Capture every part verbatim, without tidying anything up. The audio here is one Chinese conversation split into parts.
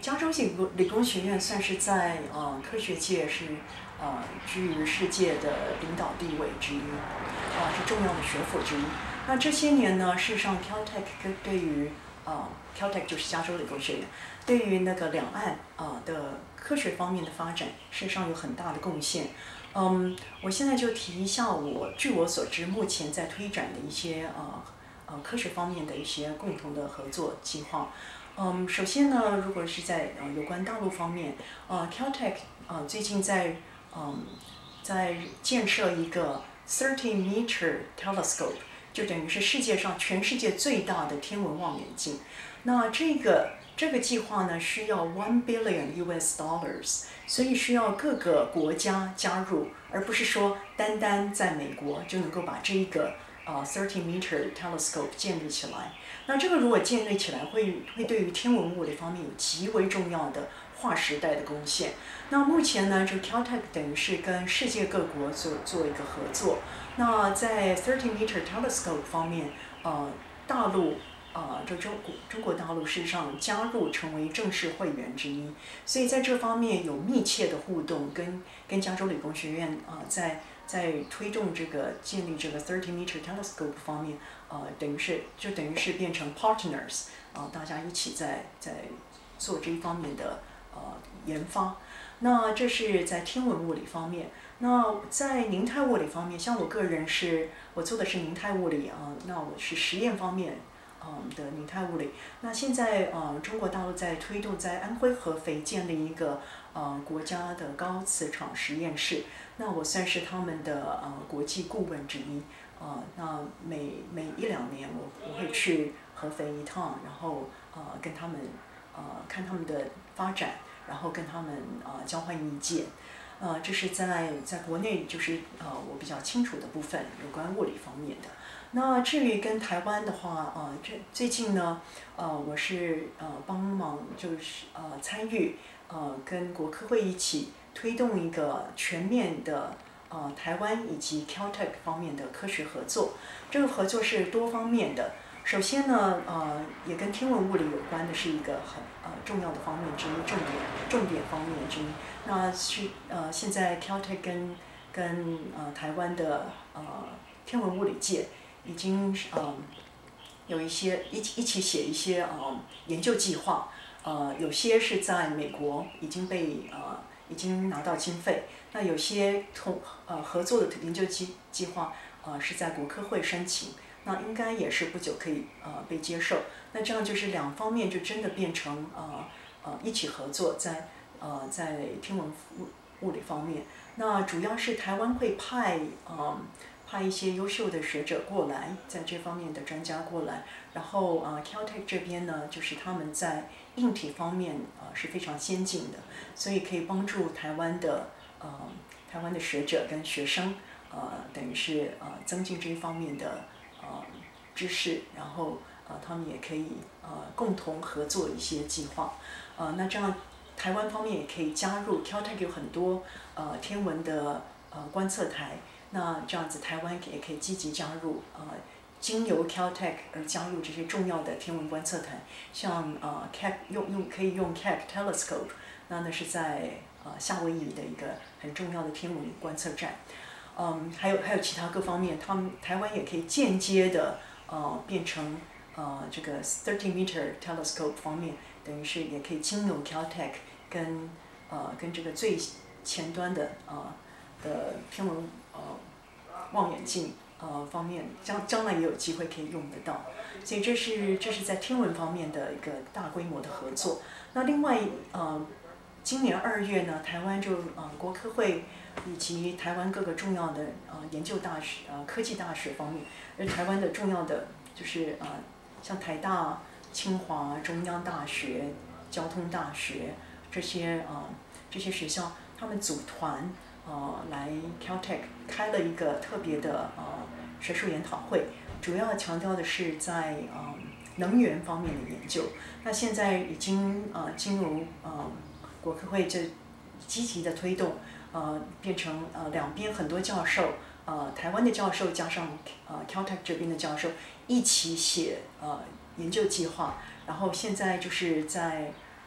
加州理工理工学院算是在呃科学界是呃居于世界的领导地位之一，啊、呃、是重要的学府之一。那这些年呢，事实上 Caltech 对于呃 Caltech 就是加州理工学院，对于那个两岸啊、呃、的科学方面的发展，事实上有很大的贡献。嗯，我现在就提一下我据我所知目前在推展的一些呃呃科学方面的一些共同的合作计划。嗯，首先呢，如果是在呃有关大陆方面，呃 Caltech 呃最近在嗯在建设一个 thirty meter telescope， 就等于是世界上全世界最大的天文望远镜。那这个这个计划呢，需要 one billion U S dollars， 所以需要各个国家加入，而不是说单单在美国就能够把这一个呃thirty meter telescope 建立起来。那这个如果建立起来，会会对于天文物理方面有极为重要的划时代的贡献。那目前呢，这 Caltech 等于是跟世界各国做做一个合作。那在thirty meter telescope 方面，呃，大陆。呃，这中国中国大陆事实上加入成为正式会员之一，所以在这方面有密切的互动，跟跟加州理工学院啊、呃，在在推动这个建立这个thirty meter telescope 方面，呃，等于是就等于是变成 partners 啊、呃，大家一起在在做这一方面的呃研发。那这是在天文物理方面。那在凝态物理方面，像我个人是我做的是凝态物理啊、呃，那我是实验方面。嗯的凝态物理，那现在呃中国大陆在推动在安徽合肥建立一个呃国家的高磁场实验室，那我算是他们的呃国际顾问之一，呃那每每一两年我我会去合肥一趟，然后呃跟他们呃看他们的发展，然后跟他们呃交换意见，呃这是在在国内就是呃我比较清楚的部分，有关物理方面的。那至于跟台湾的话，呃，这最近呢，呃，我是呃帮忙就是呃参与呃跟国科会一起推动一个全面的呃台湾以及 Caltech 方面的科学合作。这个合作是多方面的。首先呢，呃，也跟天文物理有关的是一个很呃重要的方面之一，重点重点方面之一。那是呃现在 Caltech 跟跟呃台湾的呃天文物理界。已经嗯有一些一起一起写一些嗯研究计划，呃有些是在美国已经被呃已经拿到经费，那有些同呃合作的研究计计划呃是在国科会申请，那应该也是不久可以呃被接受。那这样就是两方面就真的变成呃呃一起合作在呃在天文物物理方面，那主要是台湾会派呃。派一些优秀的学者过来，在这方面的专家过来，然后呃 Caltech 这边呢，就是他们在硬体方面呃是非常先进的，所以可以帮助台湾的呃台湾的学者跟学生呃等于是呃增进这一方面的呃知识，然后呃他们也可以呃共同合作一些计划，呃那这样台湾方面也可以加入 Caltech 有很多呃天文的呃观测台。那这样子，台湾也可以积极加入，呃，经由 Caltech 而加入这些重要的天文观测台，像呃 Keck 用用可以用 Keck Telescope， 那那是在呃夏威夷的一个很重要的天文观测站，嗯，还有还有其他各方面，他们台湾也可以间接的呃变成呃这个thirty meter telescope 方面，等于是也可以经由 Caltech 跟呃跟这个最前端的呃的天文呃望远镜呃方面，将将来也有机会可以用得到，所以这是这是在天文方面的一个大规模的合作。那另外呃，今年二月呢，台湾就呃国科会以及台湾各个重要的呃研究大学呃科技大学方面，而台湾的重要的就是呃像台大、清华、中央大学、交通大学这些呃这些学校，他们组团。呃，来 Caltech 开了一个特别的呃学术研讨会，主要强调的是在呃能源方面的研究。那现在已经呃进入呃国科会就积极的推动，呃变成呃两边很多教授，呃台湾的教授加上呃 Caltech 这边的教授一起写呃研究计划，然后现在就是在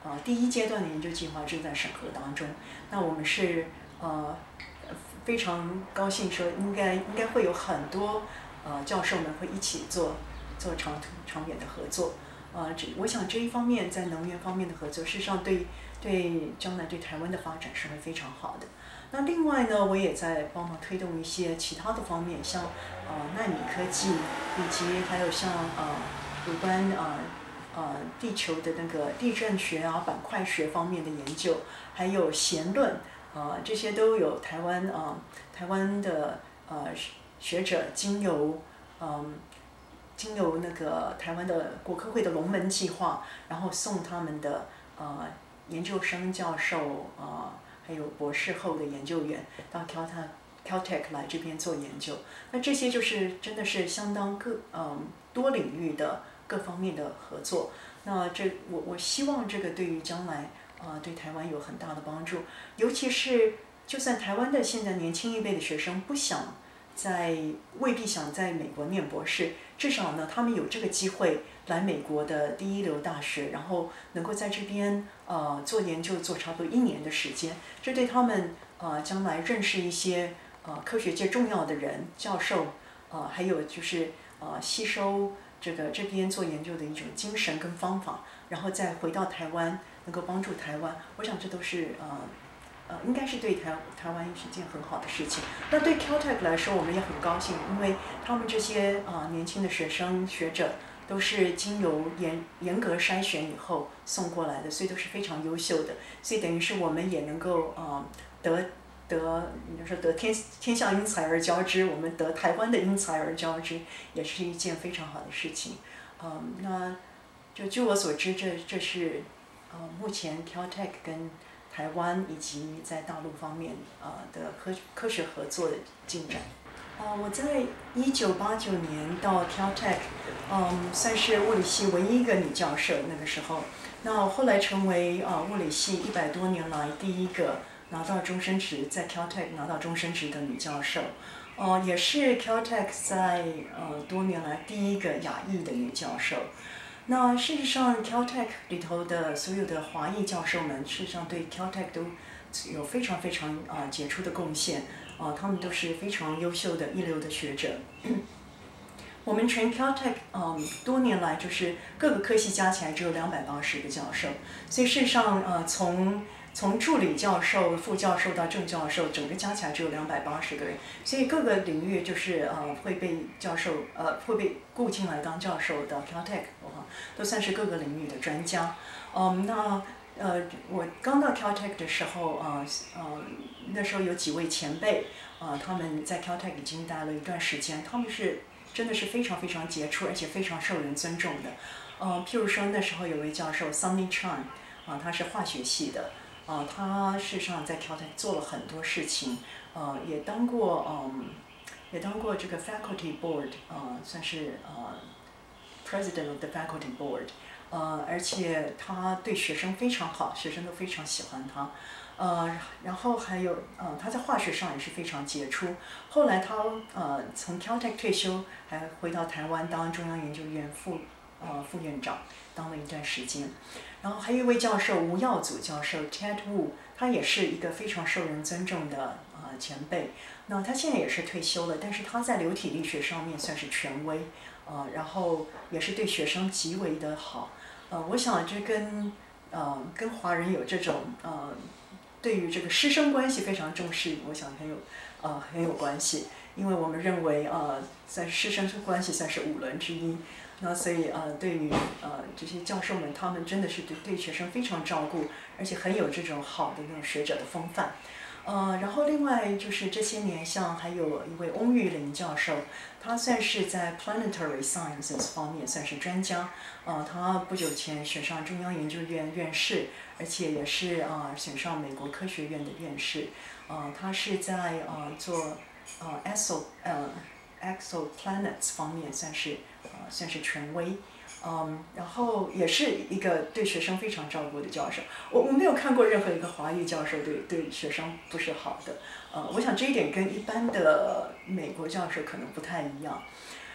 呃第一阶段的研究计划正在审核当中。那我们是呃非常高兴说，应该应该会有很多呃教授们会一起做做长长远的合作。呃，这我想这一方面在能源方面的合作，事实上对对将来对台湾的发展是会非常好的。那另外呢，我也在帮忙推动一些其他的方面，像呃纳米科技，以及还有像呃有关呃呃地球的那个地震学啊、板块学方面的研究，还有弦论，呃这些都有台湾呃台湾的呃学者经由嗯。经由那个台湾的国科会的龙门计划，然后送他们的呃研究生、教授呃还有博士后的研究员到 Caltech Caltech 来这边做研究。那这些就是真的是相当各嗯多领域的各方面的合作。那这我我希望这个对于将来呃对台湾有很大的帮助，尤其是就算台湾的现在年轻一辈的学生不想在未必想在美国念博士，至少呢，他们有这个机会来美国的第一流大学，然后能够在这边呃做研究做差不多一年的时间，这对他们呃将来认识一些呃科学界重要的人、教授，呃还有就是呃吸收这个这边做研究的一种精神跟方法，然后再回到台湾能够帮助台湾，我想这都是呃。呃，应该是对台台湾是件很好的事情。那对 Caltech 来说，我们也很高兴，因为他们这些啊、呃、年轻的学生学者都是经由严严格筛选以后送过来的，所以都是非常优秀的。所以等于是我们也能够啊、呃、得得，你就说得天天下英才而教之，我们得台湾的英才而教之，也是一件非常好的事情。嗯，那就据我所知，这这是呃目前 Caltech 跟台湾以及在大陆方面呃的科科学合作的进展。呃，我在一九八九年到 Caltech， 嗯，算是物理系唯一一个女教授那个时候。那后来成为呃物理系一百多年来第一个拿到终身职，在 Caltech 拿到终身职的女教授。呃，也是 Caltech 在呃多年来第一个亚裔的女教授。那事实上 ，Caltech 里头的所有的华裔教授们，事实上对 Caltech 都有非常非常啊、呃、杰出的贡献，啊、呃，他们都是非常优秀的一流的学者。我们全 Caltech 嗯多年来就是各个科系加起来只有两百八十个教授，所以事实上呃从从助理教授、副教授到正教授，整个加起来只有两百八十个人，所以各个领域就是呃会被教授呃会被雇进来当教授到 Caltech 的话，都算是各个领域的专家。嗯，那呃我刚到 Caltech 的时候，呃呃那时候有几位前辈，呃他们在 Caltech 已经待了一段时间，他们是真的是非常非常杰出，而且非常受人尊重的。呃，譬如说那时候有位教授 Sunny Chan， 啊、呃，他是化学系的。啊、呃，他事实上在 Caltech 做了很多事情，呃，也当过嗯，也当过这个 faculty board， 呃，算是呃 president of the faculty board， 呃，而且他对学生非常好，学生都非常喜欢他，呃，然后还有呃，他在化学上也是非常杰出。后来他呃从 Caltech 退休，还回到台湾当中央研究院副呃副院长，当了一段时间。然后还有一位教授吴耀祖教授 Ted Wu， 他也是一个非常受人尊重的呃前辈。那他现在也是退休了，但是他在流体力学上面算是权威，呃，然后也是对学生极为的好。呃，我想这跟呃跟华人有这种呃对于这个师生关系非常重视，我想很有呃很有关系，因为我们认为呃在师生关系算是五伦之一。那所以呃，对于呃这些教授们，他们真的是对对学生非常照顾，而且很有这种好的那种学者的风范。呃，然后另外就是这些年，像还有一位翁玉玲教授，他算是在 planetary sciences 方面算是专家。呃，他不久前选上中央研究院院士，而且也是啊、呃、选上美国科学院的院士。呃，他是在呃做呃 exo 呃 exoplanets 方面算是。呃，算是权威，嗯，然后也是一个对学生非常照顾的教授。我我没有看过任何一个华裔教授对对学生不是好的，呃，我想这一点跟一般的美国教授可能不太一样。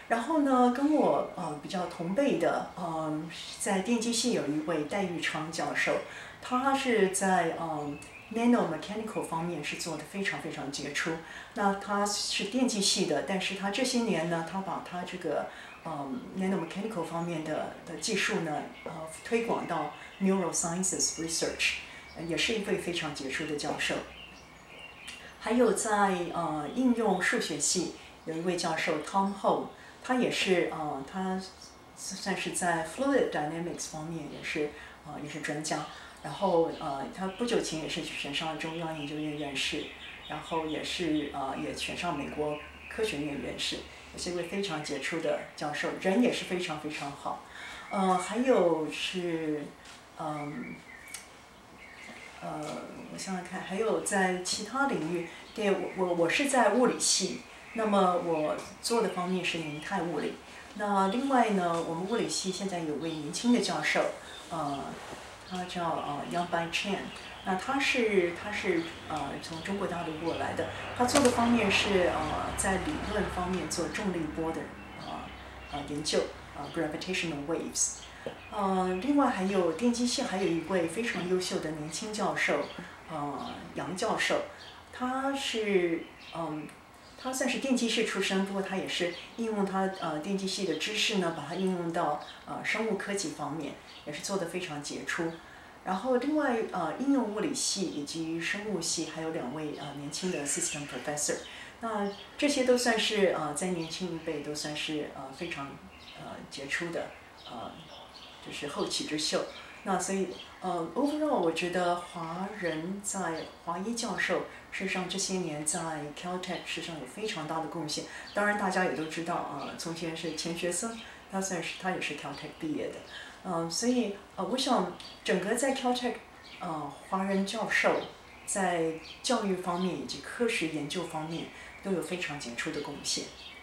然后呢，跟我呃比较同辈的，嗯，在电机系有一位戴玉昌教授，他是在嗯 nanomechanical 方面是做的非常非常杰出。那他是电机系的，但是他这些年呢，他把他这个嗯 nanomechanical 方面的的技术呢，呃推广到 neurosciences research，也是一位非常杰出的教授。还有在呃应用数学系有一位教授 Tom Ho， 他也是呃他算是在 fluid dynamics 方面也是呃也是专家。然后呃他不久前也是选上了中央研究院院士，然后也是呃也选上美国科学院院士，也是一位非常杰出的教授，人也是非常非常好。呃还有是嗯。呃，我想想看，还有在其他领域，对我我我是在物理系，那么我做的方面是凝态物理。那另外呢，我们物理系现在有位年轻的教授，呃，他叫呃 Yang Bai Chen， 那他是他是呃从中国大陆过来的，他做的方面是呃在理论方面做重力波的呃呃研究，呃 gravitational waves。呃，另外还有电机系还有一位非常优秀的年轻教授，呃，杨教授，他是嗯，他算是电机系出身，不过他也是应用他呃电机系的知识呢，把它应用到呃生物科技方面，也是做得非常杰出。然后另外呃应用物理系以及生物系还有两位呃年轻的 assistant professor， 那这些都算是呃在年轻一辈都算是呃非常呃杰出的呃。就是后起之秀。那所以呃 overall 我觉得华人在华裔教授事实上这些年在 Caltech 事实上有非常大的贡献。当然大家也都知道啊、呃，从前是钱学森，他算是他也是 Caltech 毕业的。嗯、呃，所以呃我想整个在 Caltech 呃华人教授在教育方面以及科学研究方面都有非常杰出的贡献。